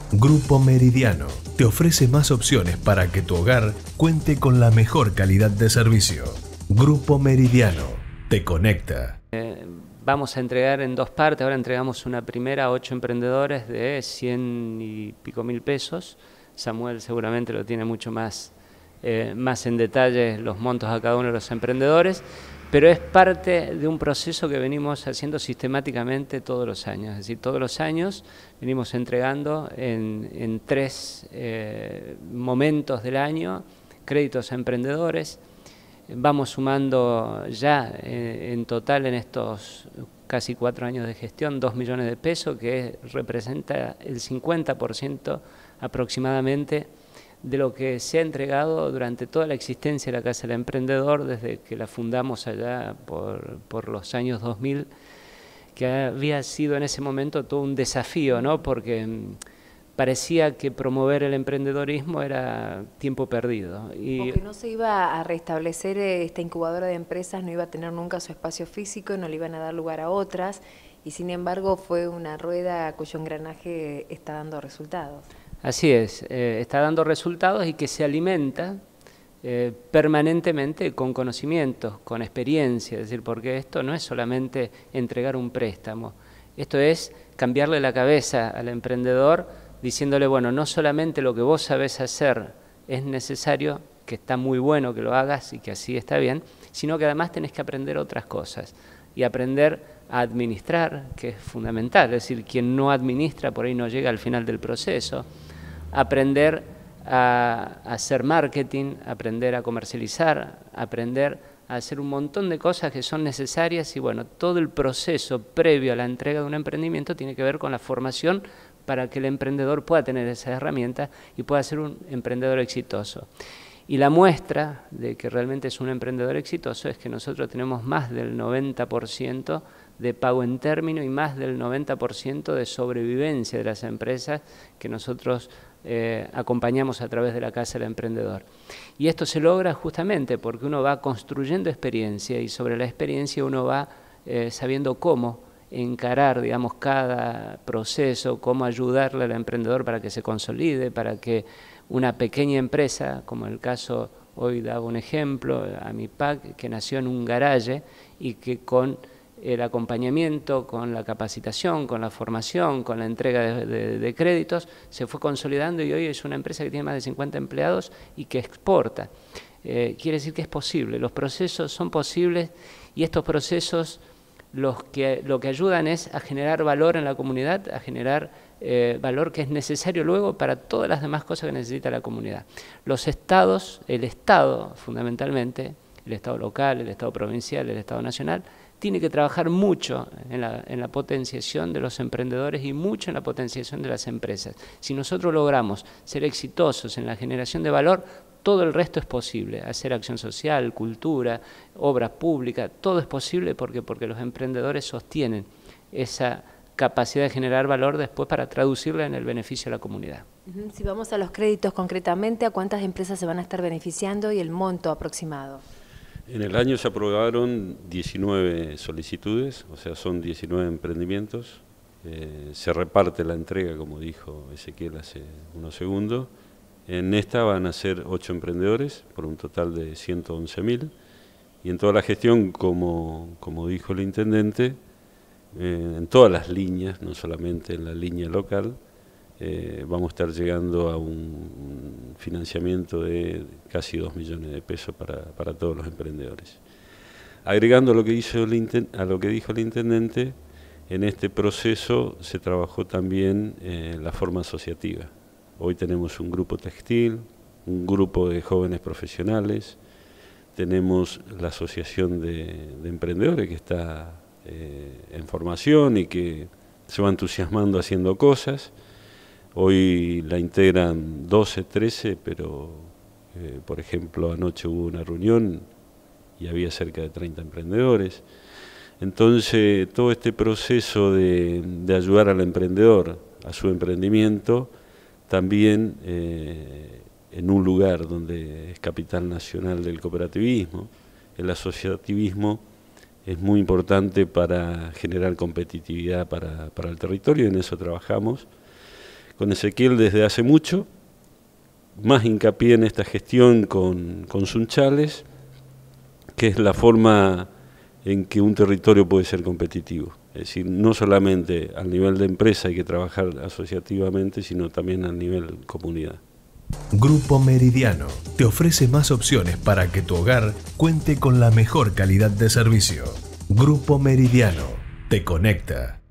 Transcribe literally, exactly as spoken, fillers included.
Grupo Meridiano te ofrece más opciones para que tu hogar cuente con la mejor calidad de servicio. Grupo Meridiano te conecta. Eh, vamos a entregar en dos partes. Ahora entregamos una primera a ocho emprendedores de cien y pico mil pesos. Samuel seguramente lo tiene mucho más, eh, más en detalle los montos a cada uno de los emprendedores, pero es parte de un proceso que venimos haciendo sistemáticamente todos los años. Es decir, todos los años venimos entregando en, en tres eh, momentos del año créditos a emprendedores. Vamos sumando ya eh, en total en estos casi cuatro años de gestión dos millones de pesos, que representa el cincuenta por ciento aproximadamente de lo que se ha entregado durante toda la existencia de la Casa del Emprendedor, desde que la fundamos allá por, por los años dos mil, que había sido en ese momento todo un desafío, ¿no? Porque parecía que promover el emprendedorismo era tiempo perdido. Y porque no se iba a restablecer esta incubadora de empresas, no iba a tener nunca su espacio físico, no le iban a dar lugar a otras, y sin embargo fue una rueda cuyo engranaje está dando resultados. Así es, eh, está dando resultados y que se alimenta eh, permanentemente con conocimientos, con experiencia, es decir, porque esto no es solamente entregar un préstamo, esto es cambiarle la cabeza al emprendedor, diciéndole, bueno, no solamente lo que vos sabés hacer es necesario, que está muy bueno que lo hagas y que así está bien, sino que además tenés que aprender otras cosas y aprender a administrar, que es fundamental, es decir, quien no administra por ahí no llega al final del proceso, aprender a, a hacer marketing, aprender a comercializar, aprender a hacer un montón de cosas que son necesarias y bueno, todo el proceso previo a la entrega de un emprendimiento tiene que ver con la formación para que el emprendedor pueda tener esas herramientas y pueda ser un emprendedor exitoso. Y la muestra de que realmente es un emprendedor exitoso es que nosotros tenemos más del noventa por ciento de pago en término y más del noventa por ciento de sobrevivencia de las empresas que nosotros eh, acompañamos a través de la Casa del Emprendedor. Y esto se logra justamente porque uno va construyendo experiencia y sobre la experiencia uno va eh, sabiendo cómo encarar, digamos, cada proceso, cómo ayudarle al emprendedor para que se consolide, para que una pequeña empresa, como el caso, hoy daba un ejemplo, Amipac, que nació en un garaje y que con el acompañamiento, con la capacitación, con la formación, con la entrega de, de, de créditos, se fue consolidando y hoy es una empresa que tiene más de cincuenta empleados y que exporta. Eh, quiere decir que es posible, los procesos son posibles y estos procesos los que, lo que ayudan es a generar valor en la comunidad, a generar eh, valor que es necesario luego para todas las demás cosas que necesita la comunidad. Los estados, el Estado fundamentalmente, el Estado local, el Estado provincial, el Estado nacional, tiene que trabajar mucho en la, en la potenciación de los emprendedores y mucho en la potenciación de las empresas. Si nosotros logramos ser exitosos en la generación de valor, todo el resto es posible, hacer acción social, cultura, obras públicas, todo es posible porque, porque los emprendedores sostienen esa capacidad de generar valor después para traducirla en el beneficio a la comunidad. Si vamos a los créditos concretamente, ¿a cuántas empresas se van a estar beneficiando y el monto aproximado? En el año se aprobaron diecinueve solicitudes, o sea, son diecinueve emprendimientos. Eh, se reparte la entrega, como dijo Ezequiel hace unos segundos. En esta van a ser ocho emprendedores, por un total de ciento once mil. Y en toda la gestión, como, como dijo el intendente, eh, en todas las líneas, no solamente en la línea local, eh, vamos a estar llegando a un, un financiamiento de casi dos millones de pesos para, para todos los emprendedores. Agregando lo que hizo el, a lo que dijo el intendente, en este proceso se trabajó también eh, la forma asociativa. Hoy tenemos un grupo textil, un grupo de jóvenes profesionales, tenemos la asociación de, de emprendedores que está eh, en formación y que se va entusiasmando haciendo cosas. Hoy la integran doce, trece, pero eh, por ejemplo anoche hubo una reunión y había cerca de treinta emprendedores. Entonces todo este proceso de, de ayudar al emprendedor a su emprendimiento, también eh, en un lugar donde es capital nacional del cooperativismo, el asociativismo es muy importante para generar competitividad para, para el territorio y en eso trabajamos. con Ezequiel desde hace mucho, más hincapié en esta gestión con, con Sunchales, que es la forma en que un territorio puede ser competitivo. Es decir, no solamente al nivel de empresa hay que trabajar asociativamente, sino también al nivel comunidad. Grupo Meridiano te ofrece más opciones para que tu hogar cuente con la mejor calidad de servicio. Grupo Meridiano te conecta.